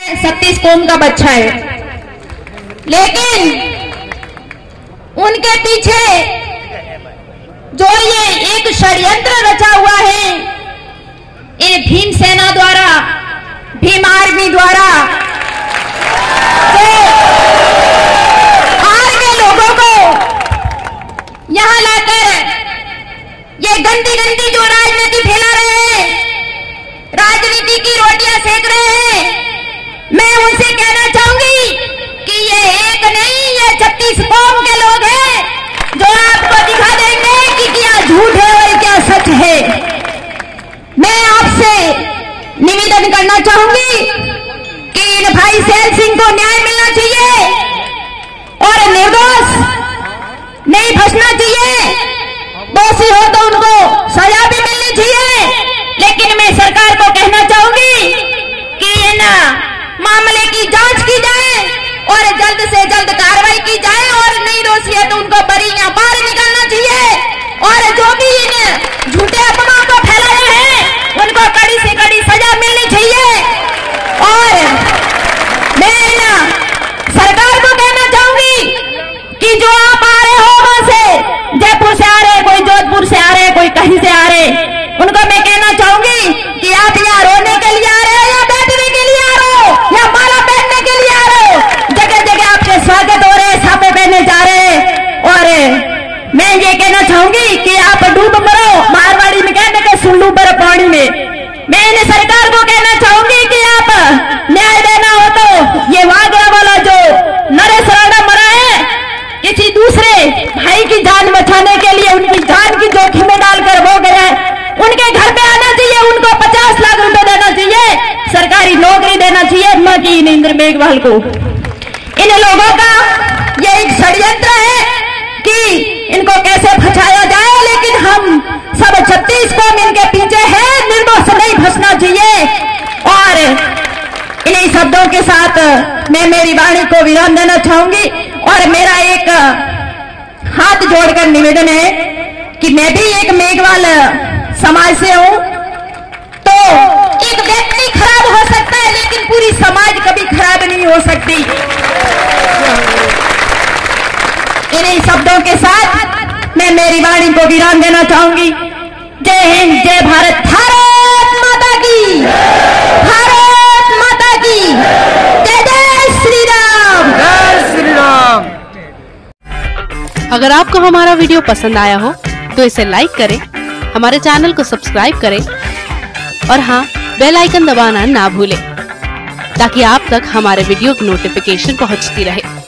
है, 36 कौम का बच्चा है, लेकिन उनके पीछे जो ये एक षड्यंत्र रचा हुआ है, ये भीम सेना द्वारा, भीम आर्मी द्वारा आर्मी लोगों को यहां लाकर ये गंदी गंदी जो राजनीति फैला रहे हैं, राजनीति की रोटियां सेक रहे हैं, मैं उनसे कहना चाहूंगी कि ये एक नहीं, ये 36 कौम के लोग हैं जो आपको दिखा देंगे कि क्या झूठ है और क्या सच है। मैं आपसे निवेदन करना चाहूंगी कि इन भाई सैल सिंह को न्याय मिलना चाहिए और निर्दोष नहीं फंसना चाहिए। दोषी हो तो उनको सजा भी मिलनी चाहिए, लेकिन मैं सरकार को कहना चाहूंगी कि इन मामले की जांच की जाए और जल्द से जल्द कार्रवाई की जाए, और नहीं दोषी है तो उनको बरी या बाहर निकालना चाहिए, और जो भी इन झूठे अफवाहों को फैलाया है उनको कड़ी से कड़ी सजा मिलनी चाहिए। और मैं सरकार को कहना चाहूंगी कि जो आप आ रहे हो वहां से, जयपुर से आ रहे, कोई जोधपुर से आ रहे, कोई कहीं से आ रहे, उनको मैं कहना चाहूंगी कि आप यहाँ रोने के लिए आ रहे हो या बैठने के लिए आ रहे हो या माला पहनने के लिए आ रहे हो, जगह जगह आपके स्वागत हो रहे, साफे पहने जा रहे। और मैं ये कहना चाहूंगी कि आप डूब मरो, मारवाड़ी में कहने के सुन लू पर पानी में। मैं इन्हें सरकार को कहना चाहूंगी कि आप न्याय देना हो तो ये वागरा वाला जो नरेश राणा मरा है, किसी दूसरे भाई की जान बचाने के लिए उनकी जान की जोखिम में डालकर वो गया है, उनके घर पे आना चाहिए, उनको 50 लाख रुपए देना चाहिए, सरकारी नौकरी देना चाहिए मकीन इंद्र मेघवाल को। इन लोगों का ये एक षड्यंत्र है कि इनको कैसे फंसाया जाए, लेकिन हम सब 36 कौम इनके पीछे है, निर्दोष नहीं फंसना चाहिए। और इन्हीं शब्दों के साथ मैं मेरी वाणी को विराम देना चाहूंगी, और मेरा एक हाथ जोड़कर निवेदन है कि मैं भी एक मेघवाल समाज से हूं। तो एक व्यक्ति खराब हो सकता है, लेकिन पूरी समाज कभी खराब नहीं हो सकती। इन्हीं शब्दों के साथ मैं मेरी वाणी को विराम देना चाहूंगी। जय हिंद, जय भारत, भारत माता की, भारत माता की जय, जय श्री राम, जय श्री राम। अगर आपको हमारा वीडियो पसंद आया हो तो इसे लाइक करें, हमारे चैनल को सब्सक्राइब करें और हाँ, बेल आइकन दबाना ना भूलें ताकि आप तक हमारे वीडियो की नोटिफिकेशन पहुंचती रहे।